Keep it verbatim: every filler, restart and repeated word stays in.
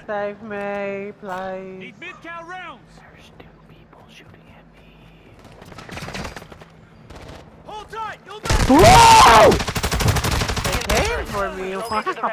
Save me, please. Need mid-cal rounds. There's two people shooting at me. Hold tight. You'll Whoa! They came for me.